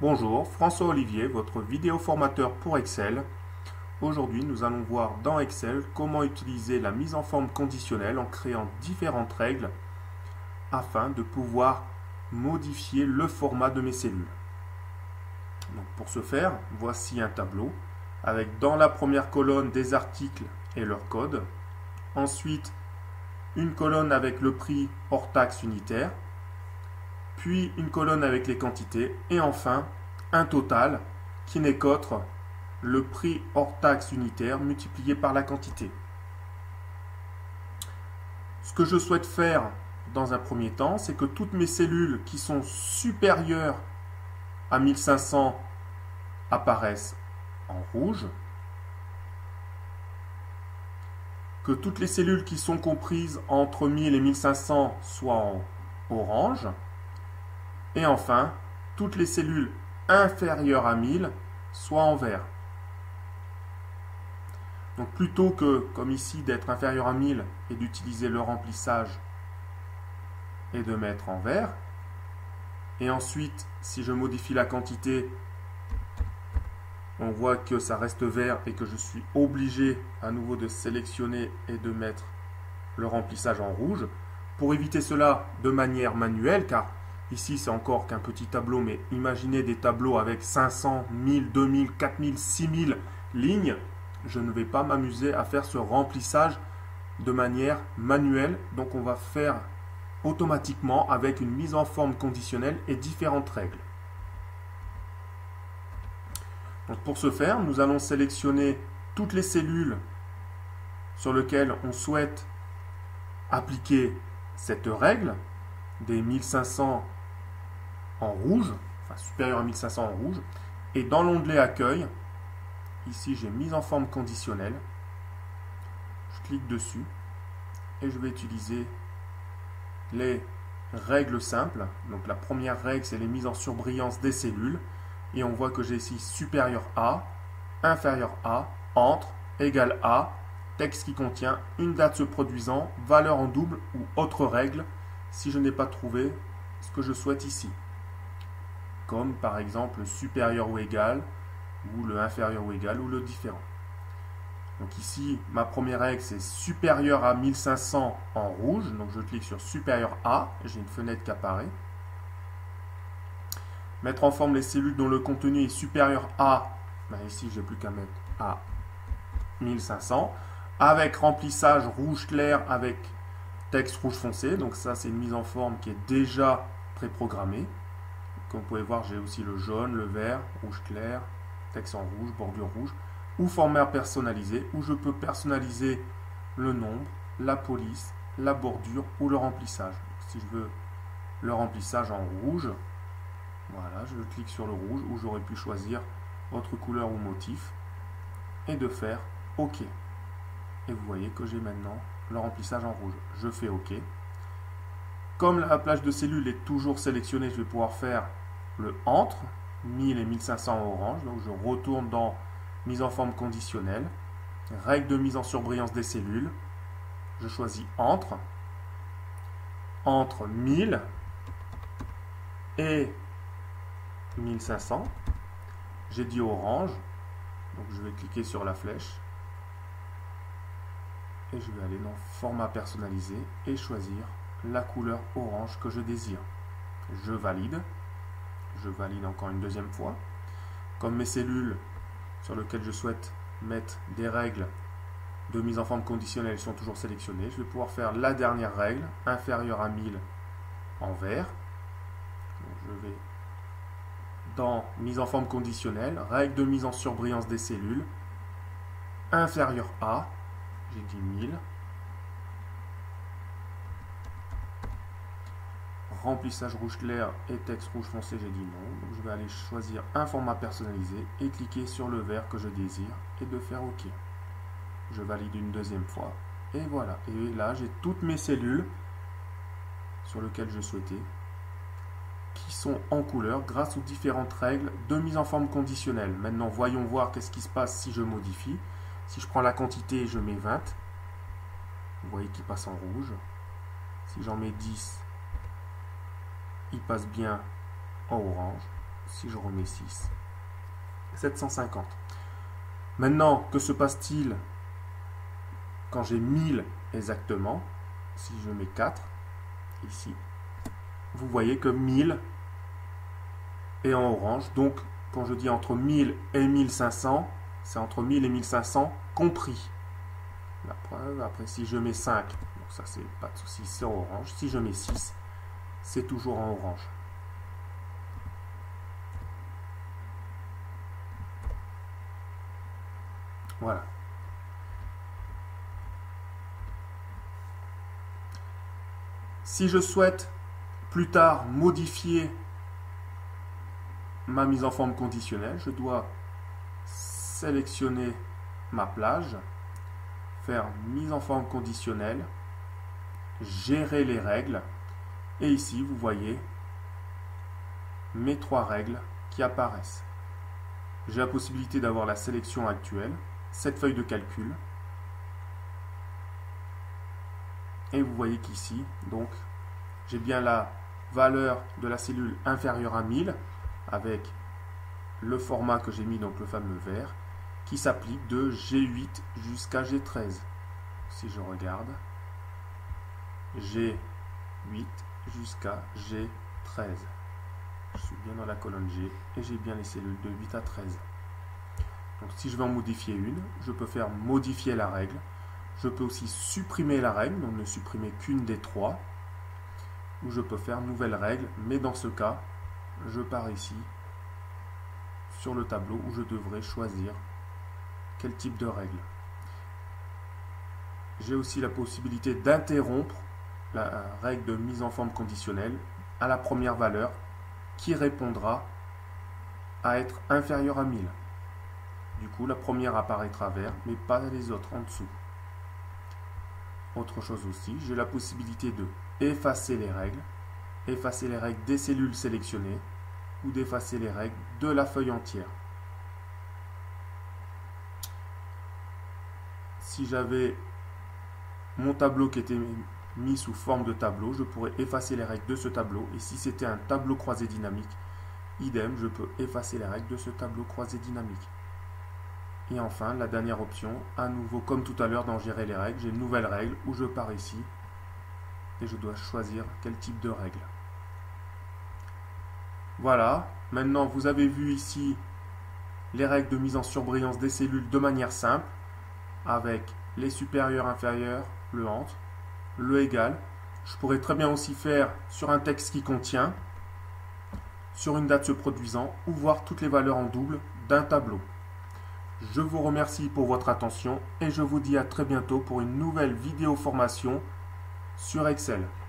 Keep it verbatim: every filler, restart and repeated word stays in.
Bonjour, François Olivier, votre vidéo formateur pour Excel. Aujourd'hui, nous allons voir dans Excel comment utiliser la mise en forme conditionnelle en créant différentes règles afin de pouvoir modifier le format de mes cellules. Donc pour ce faire, voici un tableau avec dans la première colonne des articles et leur code. Ensuite, une colonne avec le prix hors taxe unitaire. Puis une colonne avec les quantités, et enfin un total qui n'est qu'autre le prix hors taxe unitaire multiplié par la quantité. Ce que je souhaite faire dans un premier temps, c'est que toutes mes cellules qui sont supérieures à mille cinq cents apparaissent en rouge, que toutes les cellules qui sont comprises entre mille et mille cinq cents soient en orange, et enfin, toutes les cellules inférieures à mille soient en vert. Donc plutôt que, comme ici, d'être inférieur à mille et d'utiliser le remplissage et de mettre en vert, et ensuite, si je modifie la quantité, on voit que ça reste vert et que je suis obligé à nouveau de sélectionner et de mettre le remplissage en rouge. Pour éviter cela de manière manuelle, car ici, c'est encore qu'un petit tableau, mais imaginez des tableaux avec cinq cents, mille, deux mille, quatre mille, six mille lignes. Je ne vais pas m'amuser à faire ce remplissage de manière manuelle. Donc, on va faire automatiquement avec une mise en forme conditionnelle et différentes règles. Donc, pour ce faire, nous allons sélectionner toutes les cellules sur lesquelles on souhaite appliquer cette règle des mille cinq cents en rouge, enfin supérieur à mille cinq cents en rouge, et dans l'onglet accueil, ici j'ai mise en forme conditionnelle, je clique dessus et je vais utiliser les règles simples. Donc la première règle, c'est les mises en surbrillance des cellules, et on voit que j'ai ici supérieur à, inférieur à, entre, égal à, texte qui contient une date se produisant, valeur en double ou autre règle si je n'ai pas trouvé ce que je souhaite ici, comme par exemple supérieur ou égal, ou le inférieur ou égal, ou le différent. Donc ici, ma première règle, c'est supérieur à mille cinq cents en rouge, donc je clique sur supérieur à, j'ai une fenêtre qui apparaît. Mettre en forme les cellules dont le contenu est supérieur à, ben ici j'ai plus qu'à mettre à mille cinq cents, avec remplissage rouge clair avec texte rouge foncé, donc ça c'est une mise en forme qui est déjà préprogrammée. Comme vous pouvez voir, j'ai aussi le jaune, le vert, rouge clair, texte en rouge, bordure rouge, ou format personnalisé, où je peux personnaliser le nombre, la police, la bordure ou le remplissage. Si je veux le remplissage en rouge, voilà, je clique sur le rouge, où j'aurais pu choisir autre couleur ou motif, et de faire OK. Et vous voyez que j'ai maintenant le remplissage en rouge. Je fais OK. Comme la plage de cellules est toujours sélectionnée, je vais pouvoir faire le entre mille et mille cinq cents en orange. Donc je retourne dans mise en forme conditionnelle, règle de mise en surbrillance des cellules. Je choisis entre, entre mille et mille cinq cents. J'ai dit orange, donc je vais cliquer sur la flèche. Et je vais aller dans format personnalisé et choisir la couleur orange que je désire. Je valide. Je valide encore une deuxième fois. Comme mes cellules sur lesquelles je souhaite mettre des règles de mise en forme conditionnelle sont toujours sélectionnées, je vais pouvoir faire la dernière règle, inférieure à mille en vert. Donc je vais dans mise en forme conditionnelle, règle de mise en surbrillance des cellules, inférieur à, j'ai dit mille. Remplissage rouge clair et texte rouge foncé, j'ai dit non. Donc je vais aller choisir un format personnalisé et cliquer sur le vert que je désire et de faire OK. Je valide une deuxième fois. Et voilà. Et là, j'ai toutes mes cellules sur lesquelles je souhaitais qui sont en couleur grâce aux différentes règles de mise en forme conditionnelle. Maintenant, voyons voir qu'est-ce qui se passe si je modifie. Si je prends la quantité, je mets vingt. Vous voyez qu'il passe en rouge. Si j'en mets dix, il passe bien en orange. si je remets six, sept cent cinquante. Maintenant, que se passe-t-il quand j'ai mille exactement? Si je mets quatre, ici, vous voyez que mille est en orange. Donc, quand je dis entre mille et mille cinq cents, c'est entre mille et mille cinq cents compris. La preuve, après si je mets cinq, donc ça c'est pas de souci, c'est en orange. Si je mets six, c'est toujours en orange. Voilà. Si je souhaite plus tard modifier ma mise en forme conditionnelle, je dois sélectionner ma plage, faire mise en forme conditionnelle, gérer les règles, et ici vous voyez mes trois règles qui apparaissent. J'ai la possibilité d'avoir la sélection actuelle, cette feuille de calcul, et vous voyez qu'ici, donc, j'ai bien la valeur de la cellule inférieure à mille, avec le format que j'ai mis, donc le fameux vert, qui s'applique de G huit jusqu'à G treize. Si je regarde, G huit jusqu'à G treize. Je suis bien dans la colonne G et j'ai bien les cellules de huit à treize. Donc si je veux en modifier une, je peux faire modifier la règle. Je peux aussi supprimer la règle, donc ne supprimer qu'une des trois. Ou je peux faire nouvelle règle, mais dans ce cas, je pars ici sur le tableau où je devrais choisir quel type de règle. J'ai aussi la possibilité d'interrompre la règle de mise en forme conditionnelle à la première valeur qui répondra à être inférieure à mille. Du coup, la première apparaîtra vert, mais pas les autres en dessous. Autre chose aussi, j'ai la possibilité de effacer les règles, effacer les règles des cellules sélectionnées ou d'effacer les règles de la feuille entière. Si j'avais mon tableau qui était mis sous forme de tableau, je pourrais effacer les règles de ce tableau. Et si c'était un tableau croisé dynamique, idem, je peux effacer les règles de ce tableau croisé dynamique. Et enfin, la dernière option, à nouveau comme tout à l'heure dans gérer les règles, j'ai une nouvelle règle où je pars ici et je dois choisir quel type de règle. Voilà, maintenant vous avez vu ici les règles de mise en surbrillance des cellules de manière simple, avec les supérieurs, inférieurs, le entre, le égal. Je pourrais très bien aussi faire sur un texte qui contient, sur une date se produisant, ou voir toutes les valeurs en double d'un tableau. Je vous remercie pour votre attention et je vous dis à très bientôt pour une nouvelle vidéo formation sur Excel.